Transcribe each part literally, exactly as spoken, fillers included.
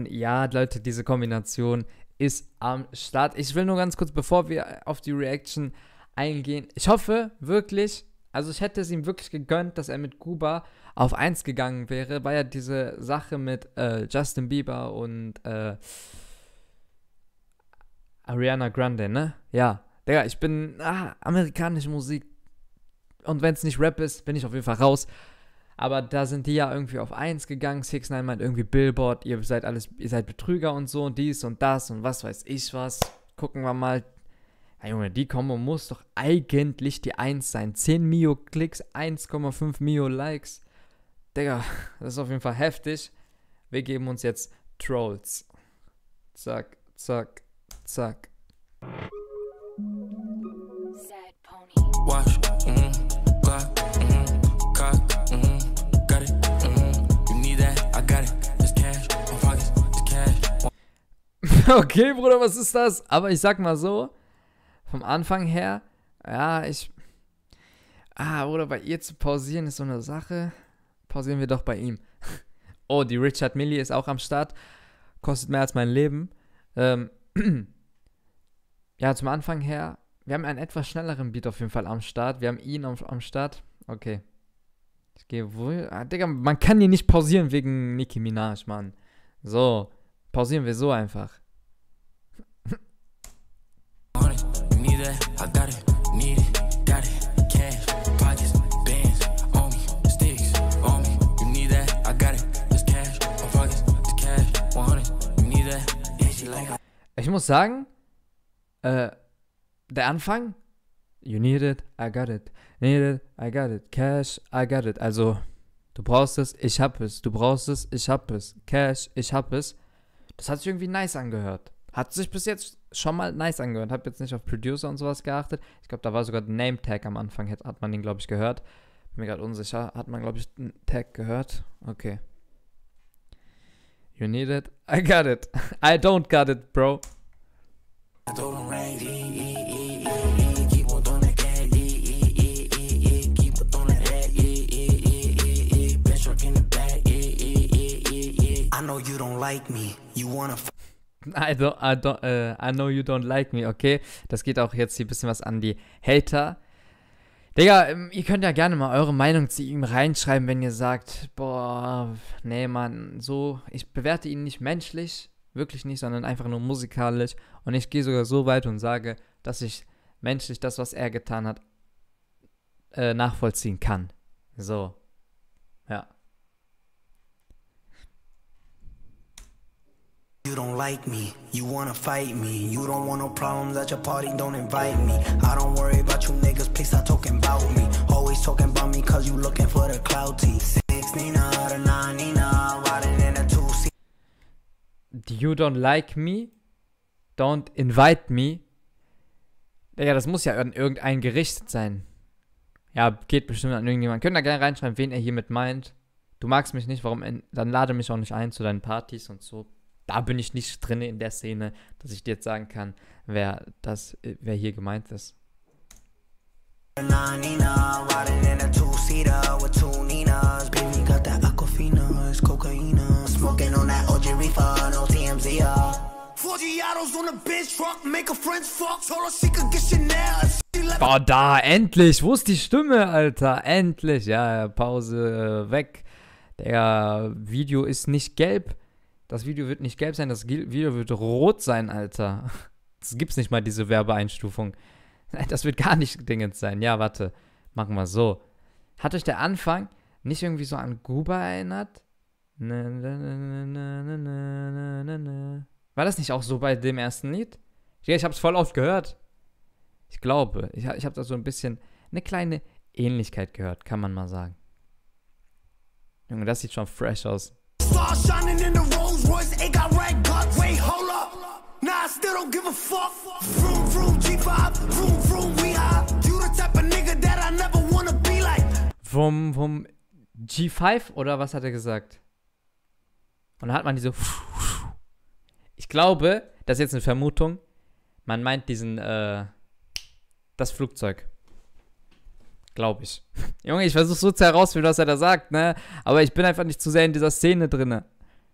Kombination, ja, Leute, diese Kombination ist am Start. Ich will nur ganz kurz, bevor wir auf die Reaction eingehen, ich hoffe wirklich, also ich hätte es ihm wirklich gegönnt, dass er mit Kuba auf eins gegangen wäre, weil ja diese Sache mit äh, Justin Bieber und äh, Ariana Grande, ne? Ja, Digga, ich bin, ah, amerikanische Musik, und wenn es nicht Rap ist, bin ich auf jeden Fall raus. Aber da sind die ja irgendwie auf eins gegangen. six ix neun meint irgendwie Billboard, ihr seid alles, ihr seid Betrüger und so und dies und das und was weiß ich was. Gucken wir mal. Ja, Junge, die Kombo muss doch eigentlich die eins sein. zehn Mio Klicks, eins Komma fünf Mio Likes. Digga, das ist auf jeden Fall heftig. Wir geben uns jetzt Trolls. Zack, zack, zack. Watch, mm, Glock, mm, cock, mm, got it, mm, you need that, I got it, this cash, my pockets, this cash. Okay, Bruder, was ist das? Aber ich sag mal so, vom Anfang her, ja, ich, ah, Bruder, bei ihr zu pausieren ist so eine Sache, pausieren wir doch bei ihm. Oh, die Richard Millie ist auch am Start, kostet mehr als mein Leben. Ähm, ja, zum Anfang her, wir haben einen etwas schnelleren Beat auf jeden Fall am Start. Wir haben ihn am, am Start. Okay. Ich gehe wohl. Ah, Digga, man kann hier nicht pausieren wegen Nicki Minaj, Mann. So. Pausieren wir so einfach. Ich muss sagen, äh, der Anfang, you need it, I got it, need it, I got it, cash, I got it, also, du brauchst es, ich hab es, du brauchst es, ich hab es, Cash, ich hab es, das hat sich irgendwie nice angehört, hat sich bis jetzt schon mal nice angehört, hab jetzt nicht auf Producer und sowas geachtet, ich glaube, da war sogar ein Name-Tag am Anfang, hat, hat man den, glaube ich, gehört, bin mir gerade unsicher, hat man, glaube ich, einen Tag gehört, okay, you need it, I got it, I don't got it, bro. I know you don't like me. You wanna I don't, I don't, uh, I know you don't like me, okay? Das geht auch jetzt hier ein bisschen was an die Hater. Digga, ihr könnt ja gerne mal eure Meinung zu ihm reinschreiben, wenn ihr sagt, boah, nee, Mann, so, ich bewerte ihn nicht menschlich, wirklich nicht, sondern einfach nur musikalisch. Und ich gehe sogar so weit und sage, dass ich menschlich das, was er getan hat, äh, nachvollziehen kann. So, ja. You don't like me, you wanna fight me. You don't want no problems at your party, don't invite me. I don't worry about you niggas, please stop talking about me. Always talking about me cause you looking for the clouty. Six Nina, the nine Nina, riding in a two seat. You don't like me, don't invite me. Digga, das muss ja an irgendein gerichtet sein. Ja, geht bestimmt an irgendjemand. Könnt ihr gerne reinschreiben, wen er hiermit meint. Du magst mich nicht, warum, dann lade mich auch nicht ein zu deinen Partys und so. Da bin ich nicht drin in der Szene, dass ich dir jetzt sagen kann, wer das, wer hier gemeint ist. Boah, da, endlich, wo ist die Stimme, Alter, endlich, ja, Pause, äh, weg. Der Video ist nicht gelb. Das Video wird nicht gelb sein, das Video wird rot sein, Alter. Es gibt's nicht mal diese Werbeeinstufung. Das wird gar nicht dingens sein. Ja, warte. Machen wir so. Hat euch der Anfang nicht irgendwie so an Kuba erinnert? War das nicht auch so bei dem ersten Lied? Ja, ich hab's voll oft gehört. Ich glaube, ich, ich habe da so ein bisschen eine kleine Ähnlichkeit gehört, kann man mal sagen. Junge, das sieht schon fresh aus. Shining in the Rolls Royce, it got red guts. Wait, hold up. Nah, I still don't give a fuck. Vroom, vroom, G five, vroom, vroom, we high. You the type of nigga that I never wanna be like. Vom, vom G fünf oder was hat er gesagt? Und dann hat man diese glaube, das ist jetzt eine Vermutung, man meint diesen, äh, das Flugzeug. Glaube ich. Junge, ich versuche so zu herausfinden, was er da sagt, ne? Aber ich bin einfach nicht zu sehr in dieser Szene drinne.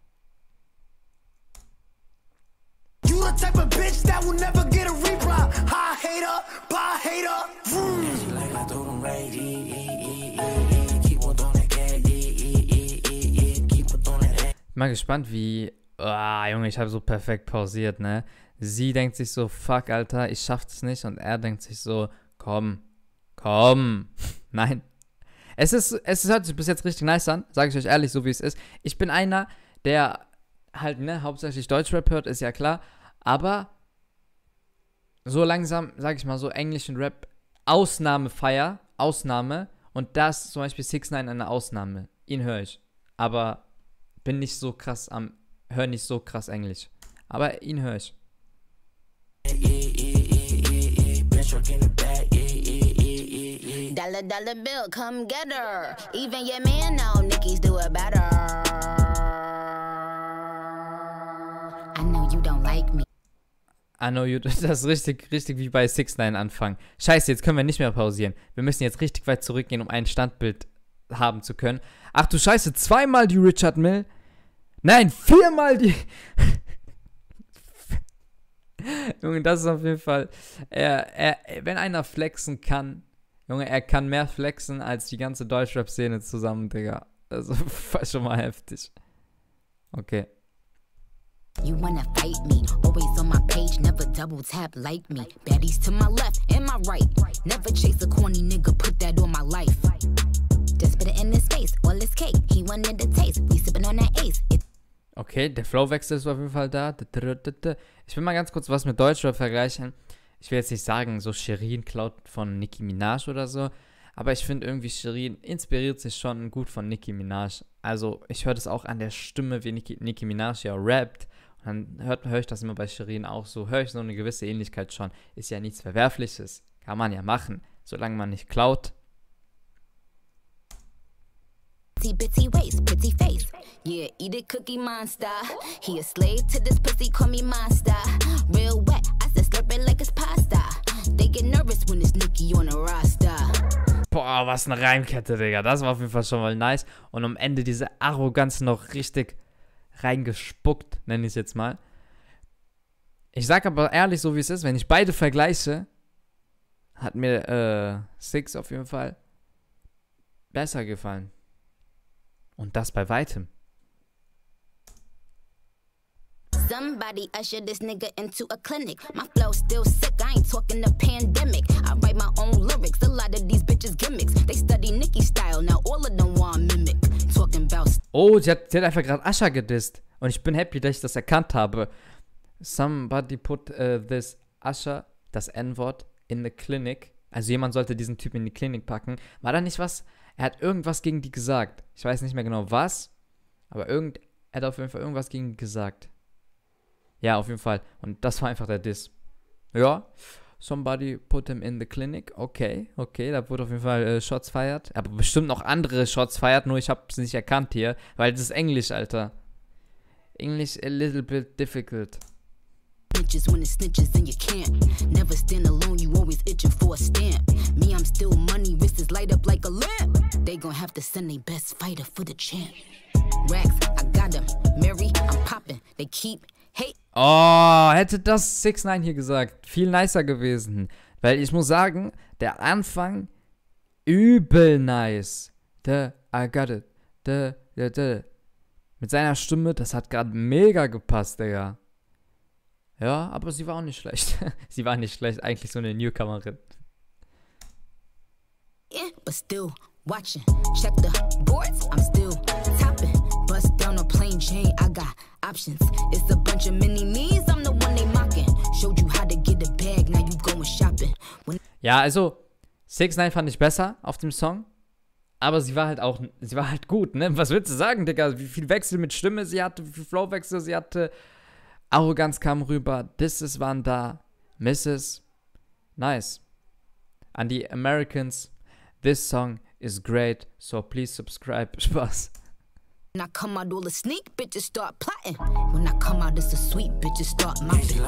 You the type of bitch that will never get a reply. Hi hater, bye hater. Vroom. Like I told him right, keep on doing that, keep on doing that. Mal gespannt, wie. Ah, Junge, ich habe so perfekt pausiert, ne? Sie denkt sich so, fuck, Alter, ich schaff es nicht. Und er denkt sich so, komm, komm. Nein. Es ist, es hört sich bis jetzt richtig nice an, sage ich euch ehrlich, so wie es ist. Ich bin einer, der halt, ne, hauptsächlich Deutschrap hört, ist ja klar. Aber so langsam, sag ich mal, so englischen Rap, Ausnahme feier, Ausnahme. Und das zum Beispiel six nine eine Ausnahme. Ihn höre ich. Aber bin nicht so krass am, höre nicht so krass Englisch. Aber ihn höre ich. Dollar, dollar bill, come get her. Even your man know Nicki's do it better. I know you don't like me. I know you, das ist richtig, richtig wie bei six nine anfangen. Scheiße, jetzt können wir nicht mehr pausieren. Wir müssen jetzt richtig weit zurückgehen, um ein Standbild haben zu können. Ach du Scheiße, zweimal die Richard Mill. Nein, viermal die. Junge, das ist auf jeden Fall. Er, er, wenn einer flexen kann, Junge, er kann mehr flexen als die ganze Deutschrap-Szene zusammen, Digga. Also, war schon mal heftig. Okay. You wanna fight me, always on my page, never double tap like me. Baddies to my left and my right. Never chase a corny nigga, put that on my life. Just put it in his face, all his cake. He wanted the taste, we sippin' on that ace. It Okay, der Flowwechsel ist auf jeden Fall da. Ich will mal ganz kurz was mit Deutschrap vergleichen. Ich will jetzt nicht sagen, so Shirin klaut von Nicki Minaj oder so, aber ich finde irgendwie, Shirin inspiriert sich schon gut von Nicki Minaj. Also ich höre das auch an der Stimme, wie Nicki, Nicki Minaj ja rappt. Und dann hört, höre ich das immer bei Shirin auch so. Höre ich so eine gewisse Ähnlichkeit schon. Ist ja nichts Verwerfliches. Kann man ja machen, solange man nicht klaut. Bitty bitty waist, pretty face. Yeah, eat it, cookie monster. He a slave to this pussy, call me monster. Real wet, I said slurp it like it's pasta. They get nervous when it's Nicki on a roster. Boah, was eine Reimkette, Digga. Das war auf jeden Fall schon mal nice. Und am Ende diese Arroganz noch richtig reingespuckt, nenne ich es jetzt mal. Ich sag aber ehrlich, so wie es ist, wenn ich beide vergleiche, hat mir äh, Six auf jeden Fall besser gefallen. Und das bei weitem. Somebody usher this nigga into a clinic. My flow still sick, I ain't talking the pandemic. I write my own lyrics, a lot of these bitches gimmicks. They study Nicki style, now all of them want mimic. Talking about... Oh, sie hat, sie hat einfach gerade Usher gedisst. Und ich bin happy, dass ich das erkannt habe. Somebody put uh, this Usher, das N-Wort, in the clinic. Also jemand sollte diesen Typ in die Klinik packen. War da nicht was? Er hat irgendwas gegen die gesagt. Ich weiß nicht mehr genau was, aber irgend, er hat auf jeden Fall irgendwas gegen die gesagt. Ja, auf jeden Fall. Und das war einfach der Diss. Ja, somebody put him in the clinic. Okay, okay, da wurde auf jeden Fall äh, Shots feiert. Aber bestimmt noch andere Shots feiert, nur ich habe es nicht erkannt hier, weil das ist Englisch, Alter. English a little bit difficult. Bitches when it snitches and you can't. Never stand alone, you always itching for a stamp. Me, I'm still money, wrists light up like a lamp. They gon' have to send their best fighter for the champ. Racks, I got them. Mary, I'm popping. They keep hate. Oh, hätte das six nine hier gesagt. Viel nicer gewesen. Weil ich muss sagen, der Anfang übel nice. The, I got it. The, the, the. Mit seiner Stimme, das hat gerade mega gepasst, Digga. Ja, aber sie war auch nicht schlecht. Sie war nicht schlecht, eigentlich so eine Newcomerin. Yeah, but still watching. Check the boards, I'm still topping. Bust down a plain Jane, I got options. It's a bunch of mini me's, I'm the one they mocking. Showed you how to get a bag, now you going shopping. When Ja, also six nine fand ich besser auf dem Song. Aber sie war halt auch, sie war halt gut, ne? Was willst du sagen, Digga? Wie viel Wechsel mit Stimme sie hatte, wie viel Flowwechsel sie hatte. Arroganz kam rüber, Disses waren da, Misses, nice. An die Americans, this song is great, so please subscribe. Spaß. When I come out, all the sneak bitches start plotting. When I come out, it's the sweet bitches start mopping.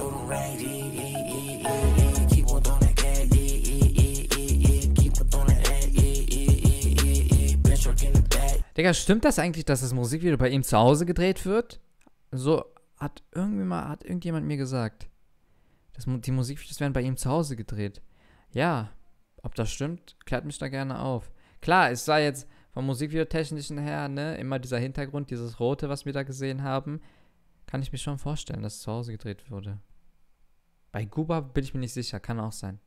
Digga, stimmt das eigentlich, dass das Musikvideo bei ihm zu Hause gedreht wird? So hat irgendwie mal, hat irgendjemand mir gesagt. Das, die Musikvideos werden bei ihm zu Hause gedreht. Ja, ob das stimmt, klärt mich da gerne auf. Klar, es war jetzt vom Musikvideotechnischen her, ne, immer dieser Hintergrund, dieses Rote, was wir da gesehen haben, kann ich mir schon vorstellen, dass es zu Hause gedreht wurde. Bei Guba bin ich mir nicht sicher, kann auch sein.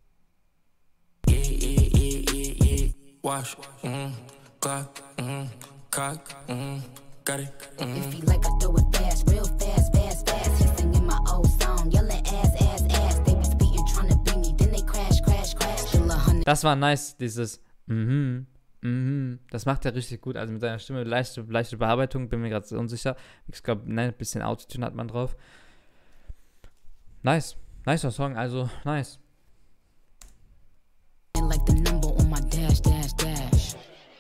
Wash, mm, clock, mm, cock, mm, got it. Mm. If you like, I throw it fast, real fast, fast, fast. He's singing my old song, yelling ass, ass, ass. They be speeding, trying to beat me, then they crash, crash, crash. Das war nice, dieses mhm, mhm. Das macht er richtig gut, also mit seiner Stimme, leichte, leichte Bearbeitung, bin mir gerade so unsicher. Ich glaube, ne, ein bisschen Autotune hat man drauf. Nice, nicer Song, also nice. Like the number on my dash, dash, dash.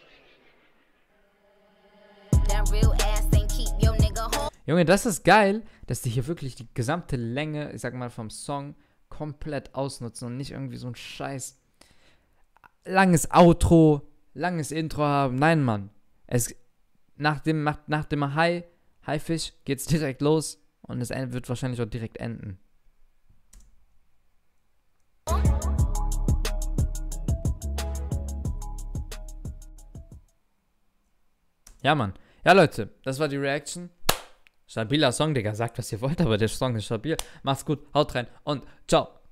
That real ass ain't keep your nigga home. Junge, das ist geil, dass die hier wirklich die gesamte Länge, ich sag mal, vom Song komplett ausnutzen und nicht irgendwie so ein scheiß langes Outro, langes Intro haben. Nein, Mann. Es, nach dem, nach, nach dem High, Haifisch geht's direkt los und es wird wahrscheinlich auch direkt enden. Ja, Mann. Ja, Leute, das war die Reaction. Stabiler Song, Digga. Sagt, was ihr wollt, aber der Song ist stabil. Macht's gut, haut rein und ciao.